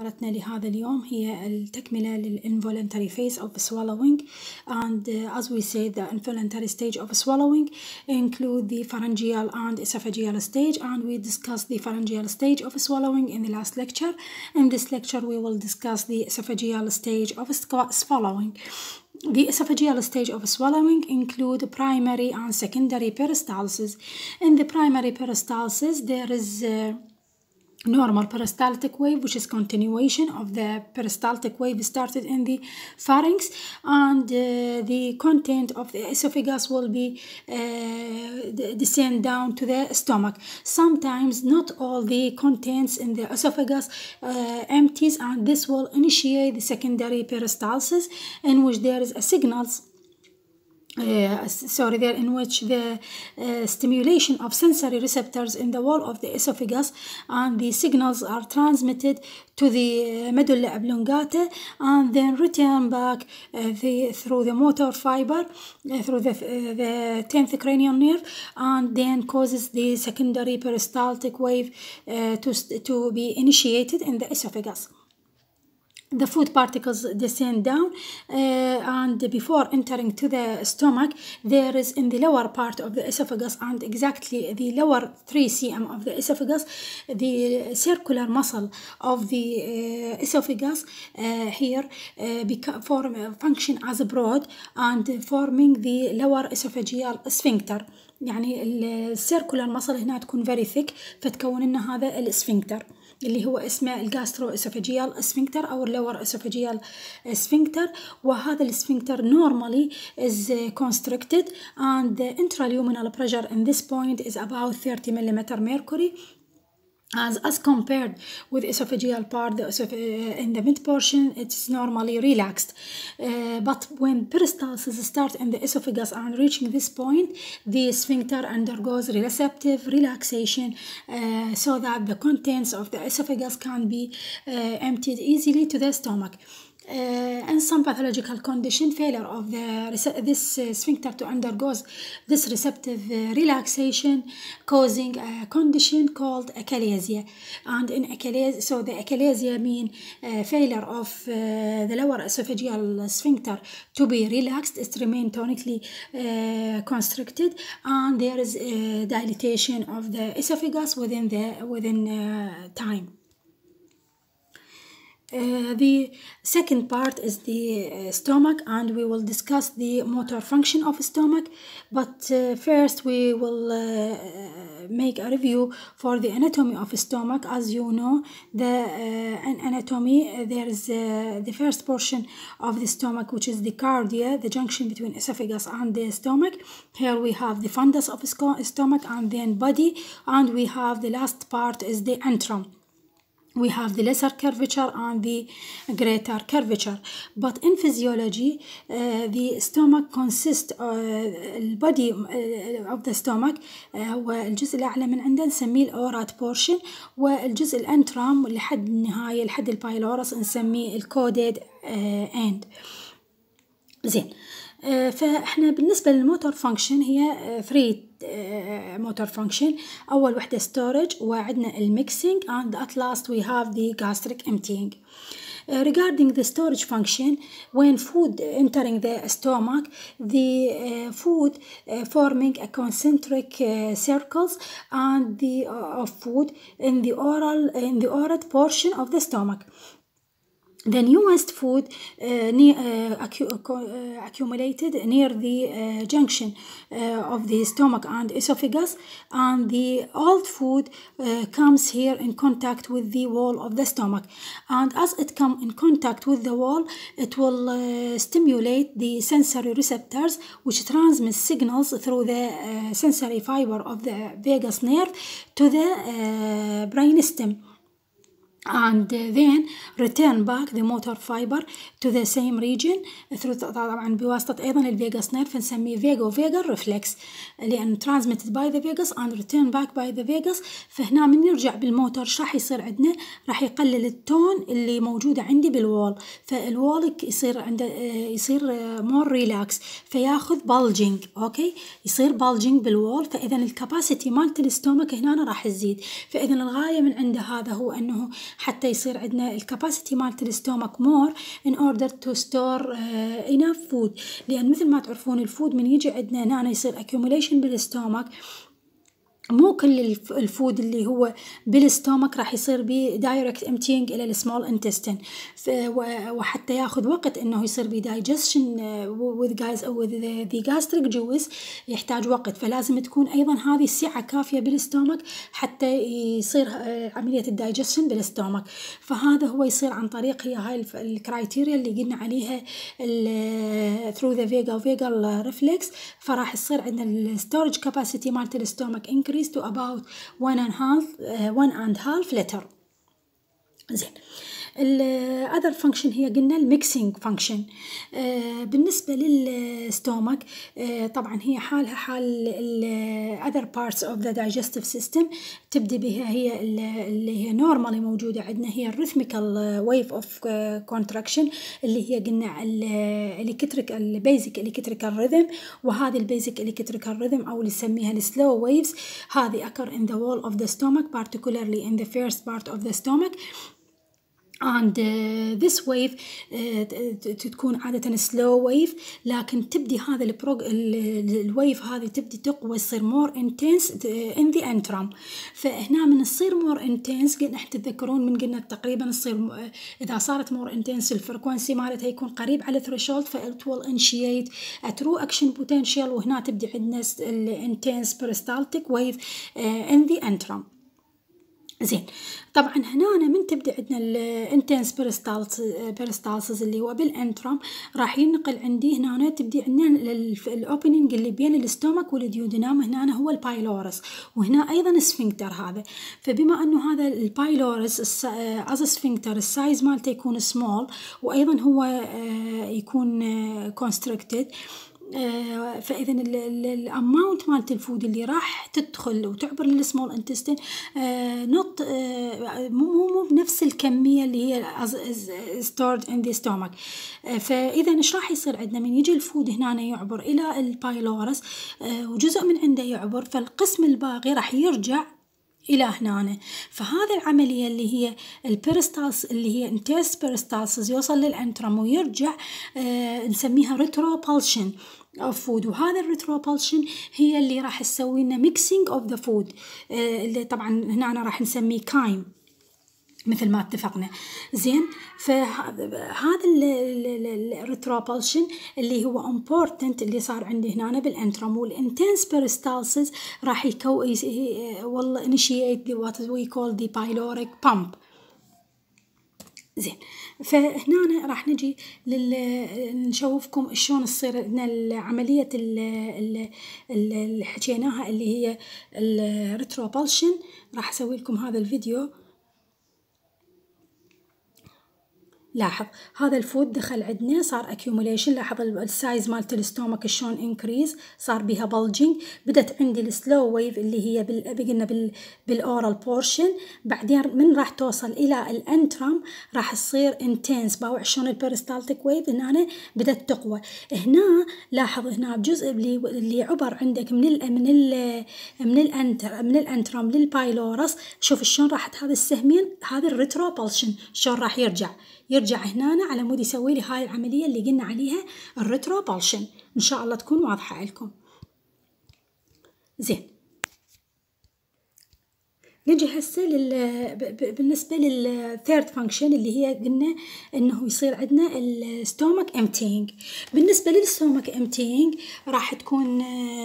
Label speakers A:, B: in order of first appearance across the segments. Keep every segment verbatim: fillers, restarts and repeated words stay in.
A: محاضرتنا لهذا اليوم هي التكملة للinvoluntary phase of swallowing, and uh, as we said, the involuntary stage of swallowing include the pharyngeal and esophageal stage, and we discussed the pharyngeal stage of swallowing in the last lecture. In this lecture we will discuss the esophageal stage of swallowing. The esophageal stage of swallowing include primary and secondary peristalsis. In the primary peristalsis there is uh, normal peristaltic wave, which is continuation of the peristaltic wave started in the pharynx, and uh, the content of the esophagus will be uh, descend down to the stomach. Sometimes not all the contents in the esophagus uh, empties, and this will initiate the secondary peristalsis, in which there is a signals Uh, sorry, there in which the uh, stimulation of sensory receptors in the wall of the esophagus, and the signals are transmitted to the medulla oblongata and then return back uh, the, through the motor fiber, uh, through the, uh, the tenth cranial nerve, and then causes the secondary peristaltic wave uh, to, to be initiated in the esophagus. The food particles descend down uh, and before entering to the stomach, there is in the lower part of the esophagus, and exactly the lower three centimeters of the esophagus, the circular muscle of the uh, esophagus uh, here uh, form function as a broad and forming the lower esophageal sphincter. يعني السيركولار muscle هنا تكون very thick فتكون لنا هذا الاسفنكتر اللي هو اسمه الجاسترو اسوفاجيال سفنكتر أو اللور اسوفاجيال سفنكتر. وهذا السفنكتر normally is constricted, and the intraluminal pressure in this point is about thirty millimeters mercury. As, as compared with esophageal part, the esoph in the mid portion, it's normally relaxed. Uh, but when peristalsis starts in the esophagus and reaching this point, the sphincter undergoes receptive relaxation uh, so that the contents of the esophagus can be uh, emptied easily to the stomach. Uh, and some pathological condition, failure of the this uh, sphincter to undergoes this receptive uh, relaxation, causing a condition called achalasia. And in achalasia, so the achalasia mean uh, failure of uh, the lower esophageal sphincter to be relaxed, it remain tonically uh, constricted, and there is a dilatation of the esophagus within the within uh, time. Uh, the second part is the uh, stomach, and we will discuss the motor function of stomach. But uh, first we will uh, make a review for the anatomy of stomach. As you know, the uh, anatomy, uh, there is uh, the first portion of the stomach, which is the cardia, the junction between esophagus and the stomach. Here we have the fundus of stomach, and then body, and we have the last part is the antrum. We have the lesser curvature and the greater curvature. But in physiology, uh, the stomach consists uh, البody uh, of the stomach uh, والجزء الأعلى من عنده نسميه الأورات portion، والجزء الأنترام لحد النهاية لحد البايلورس نسميه الكوديد uh, end. زين. Uh, فاحنا بالنسبة للموتور فانكشن هي three motor function. أول وحدة storage، وعندنا الميكسينج، and at last we have the gastric emptying. Uh, regarding the storage function, when food entering the stomach, the uh, food uh, forming a concentric uh, circles and the uh, of food in the oral in the oral portion of the stomach. The newest food uh, near, uh, accu uh, accumulated near the uh, junction uh, of the stomach and esophagus, and the old food uh, comes here in contact with the wall of the stomach. And as it comes in contact with the wall, it will uh, stimulate the sensory receptors, which transmit signals through the uh, sensory fiber of the vagus nerve to the uh, brainstem, and then return back the motor fiber to the same region through طبعا بواسطة أيضا الفيغاس نيرف نسميه فيجو فيجر ريفلكس، لأن transmitted by the vagus and return back by the vagus. فهنا من نرجع بالموتور ايش راح يصير عندنا؟ راح يقلل التون اللي موجودة عندي بالوول، فالوول يصير عنده يصير more relax، فياخذ bulging. أوكي، يصير bulging بالوول، فإذا الكاباسيتي مالت الاستومك هنا راح تزيد. فإذا الغاية من عنده هذا هو أنه حتى يصير عندنا الكاباسيتي مالت الستومك مور in order to store uh, enough food. لأن مثل ما تعرفون الفود من يجي عندنا هنا يصير accumulation بالستومك، مو كل الفود اللي هو بالستومك راح يصير بيه دايركت امتينج الى السمول انتستين، وحتى ياخذ وقت انه يصير بيه دايجستشن with guys with the gastric juice يحتاج وقت، فلازم تكون ايضا هذه السعه كافيه بالستومك حتى يصير عمليه الدايجستشن بالستومك. فهذا هو يصير عن طريق هي هاي الكرايتيريا اللي قلنا عليها through the vagal vagal reflex. فراح يصير عندنا الستورج كاباسيتي مالت الستومك increase to about one and half uh, one and half liter. زين. ال other function هي قلنا الميكسينج function. آه بالنسبة للستومك آه طبعا هي حالها حال ال other parts of the digestive system. تبدي بها هي اللي هي normally موجودة عندنا هي rhythmical wave of contraction اللي هي قلنا الالكتريكال basic electrical rhythm، وهذه البيزك electrical rhythm أو اللي نسميها السلو waves هذه occur in the wall of the stomach particularly in the first part of the stomach. and uh, this wave uh, تكون عادة slow wave، لكن تبدي هذا البروج الويف هذه تبدي تقوى تصير more intense in the antrum. فهنا من تصير more intense قلنا احنا تتذكرون من قلنا تقريبا تصير إذا صارت more intense الفريكونسي مالتها يكون قريب على threshold ف it will initiate a true action potential، وهنا تبدي عندنا ال intense peristaltic wave uh, in the antrum. زين. طبعا هنا من تبدأ عندنا الانتنس بيرستالسز اللي هو بالانترم راح ينقل عندي هنا تبدي عندنا الاوبننج اللي بين الاستومك والديودينام، هنا هو البايلورس وهنا ايضا السفنكتر هذا. فبما انه هذا البايلورس از سفنكتر السايز مالته يكون سمول وايضا هو يكون كونستريكتد، فإذا الأماونت مالت الفود اللي راح تدخل وتعبر للسمول انتستين نوت مو مو بنفس الكمية اللي هي stored in the stomach. فإذا إيش راح يصير عندنا من يجي الفود هنا يعبر إلى البايلورس وجزء من عنده يعبر، فالقسم الباقي راح يرجع إلى هنا. فهذه العملية اللي هي البيرستالس اللي هي انتست بيرستالسز يوصل للانترم ويرجع آه نسميها ريتروبالشن of food، وهذا الريتروبالشن هي اللي راح تسوي لنا mixing of the food آه اللي طبعا هنا أنا راح نسميه كايم مثل ما اتفقنا. زين. فهذا الريتروبالشن اللي هو important اللي صار عندي هنا بالانترم، والانتنس بيرستالسز راح يكو والله initiate what we call the pyloric pump. زين. فهنا راح نجي لل نشوفكم شلون تصير عندنا عملية اللي حكيناها اللي هي الريتروبالشن. راح اسوي لكم هذا الفيديو. لاحظ هذا الفود دخل عندنا صار accumulation، لاحظ السايز مالت الاستومك شلون انكريز صار بها bulging. بدت عندي السلو ويف اللي هي بقلنا بال بالاورال بورشن، بعدين من راح توصل الى الانترم راح تصير intense. باوع شلون البيرستالتيك ويف هنا بدت تقوى. هنا لاحظ هنا الجزء اللي اللي عبر عندك من ال من ال من الانتر من الانترم للبايلورس، شوف شلون راحت هذه السهمين، هذا الريتروبالشن شلون راح يرجع يرجع هنا على مود يسوي لي هاي العملية اللي قلنا عليها الريتروبالشن. إن شاء الله تكون واضحة لكم. زين. نجي هسه لل بالنسبة للثيرد فانكشن اللي هي قلنا إنه يصير عندنا الستومك امتينج. بالنسبة للستومك امتينج راح تكون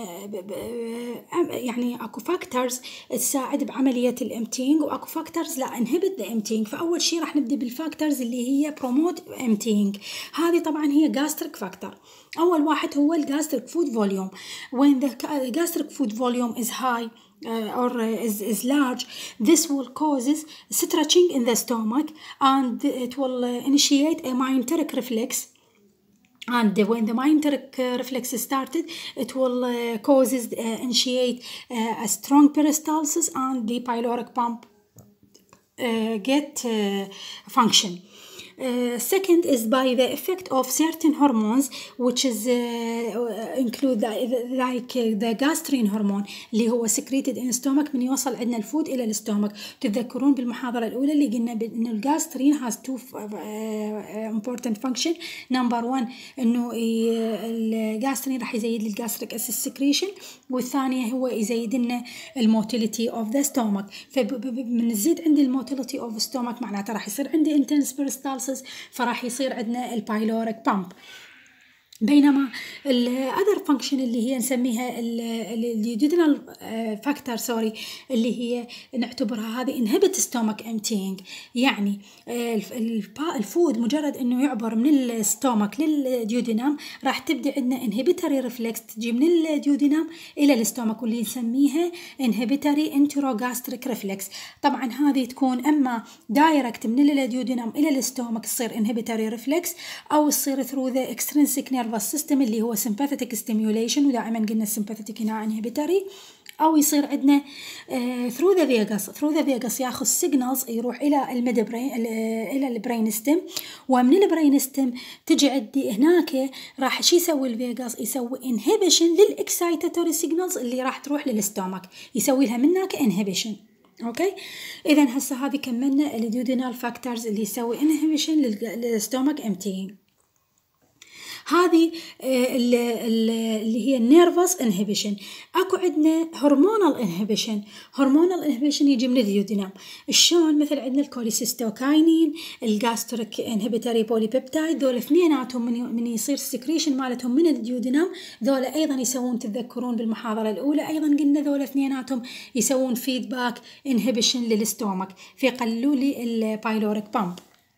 A: يعني اكو فاكتورز تساعد بعملية الامتينج واكو فاكتورز لا انهبت ذا امتينج. فأول شيء راح نبدأ بالفاكتورز اللي هي بروموت امتينج. هذه طبعا هي gastric فاكتور. أول واحد هو الجاستريك فود فوليوم. when the gastric food volume is high Uh, or uh, is, is large, this will causes stretching in the stomach and it will uh, initiate a myenteric reflex. And when the myenteric uh, reflex is started, it will uh, causes uh, initiate uh, a strong peristalsis and the pyloric pump uh, get uh, function. Uh, second is by the effect of certain hormones which is uh, include the, like the gastrin hormone اللي هو secreted in stomach من يوصل عندنا الفود إلى الستومك. تتذكرون بالمحاضرة الأولى اللي قلنا إنه الجاسترين has two uh, important function. number one إنه الجاسترين راح يزيد لي الجاستريك أسيد secretion، والثانية هو يزيد لنا الموتيليتي of the stomach. فمن نزيد عندي الموتيليتي of the stomach معناته راح يصير عندي intense peristalsis، فراح يصير عندنا البايلوريك بامب. بينما ال other function اللي هي نسميها ال duodenal factor سوري اللي هي نعتبرها هذه inhibit stomach emptying، يعني الفود مجرد انه يعبر من الستومك للديودينام راح تبدأ عندنا inhibitory reflex تجي من الديودينام الى الستومك واللي نسميها inhibitory enterogastric reflex. طبعا هذه تكون اما دايركت من الديودينام الى الستومك تصير inhibitory reflex، او تصير through the extrinsic nervous system اللي هو sympathetic stimulation، ودائما قلنا sympathetic هنا inhibitory، أو يصير عندنا uh, through the vagus through the vagus ياخذ signals يروح إلى الميد برين إلى البرين ستيم، ومن البرين ستيم تجي عندي هناك راح شو يسوي الفيجاس؟ يسوي inhibition للإكسايتاتوري signals اللي راح تروح للستومك، يسوي لها منك inhibition. اوكي إذا هسه هذه كملنا الديودينال فاكتورز اللي يسوي inhibition للستومك emptying. هذه اللي هي nervous inhibition. اكو عندنا hormonal inhibition. hormonal inhibition يجي من الديودينام. شلون؟ مثل عندنا الكوليسيستوكاينين، الجاستريك انهبيتوري بوليبيبتايد، ذول اثنيناتهم من من يصير السكريشن مالتهم من الديودينام، ذول ايضا يسوون تتذكرون بالمحاضره الاولى ايضا قلنا ذول اثنيناتهم يسوون فيدباك انهبيشن للستومك فيقللوا لي البايلوريك بامب.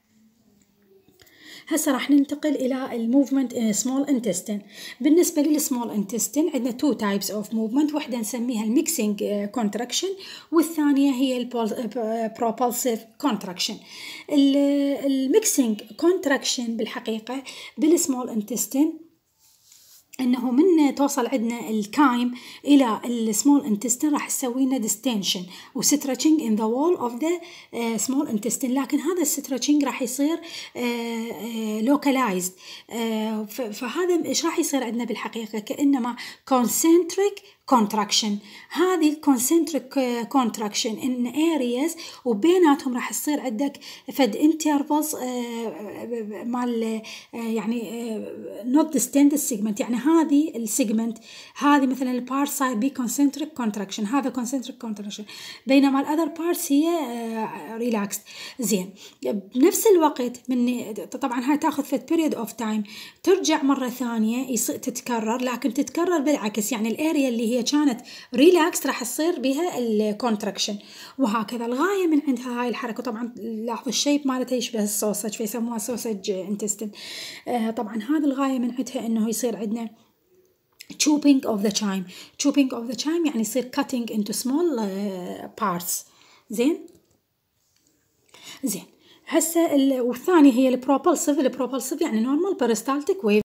A: هسه راح ننتقل إلى الموفمنت in small intestine. بالنسبة للسمول intestine عندنا two types of movement، واحدة نسميها الميكسينج contraction والثانية هي البروبulsive contraction. الميكسينج contraction بالحقيقة بالسمول intestine انه من توصل عندنا الكايم الى السمول انتستين راح تسوي لنا ديستنشن وستريتشنج ان ذا وول اوف ذا سمول انتستين، لكن هذا الستريتشنج راح يصير لوكالايزد. فهذا ايش راح يصير عندنا بالحقيقه؟ كانما كونسنتريك contraction. هذه concentric contraction in areas وبيناتهم راح يصير عندك فد intervals مال يعني not distended segment، يعني هذه السيجمنت هذه مثلا البارت سايد بي concentric contraction، هذا concentric contraction، بينما الأذر بارتس هي relaxed. زين بنفس الوقت من طبعا هاي تاخذ فد period of time ترجع مرة ثانية تتكرر، لكن تتكرر بالعكس، يعني الاريا اللي هي كانت ريلاكس راح تصير بها الكونتراكشن، وهكذا الغاية من عندها هاي الحركة. طبعا لاحظوا الشيب مالتها يشبه السوسج فيسموها سوسج انتستين. آه طبعا هذا الغاية من عندها انه يصير عندنا chopping of the chyme. chopping of the chyme يعني يصير cutting into small uh, parts. زين زين هسه والثانية هي البروبulsive. البروبulsive يعني normal peristaltic wave.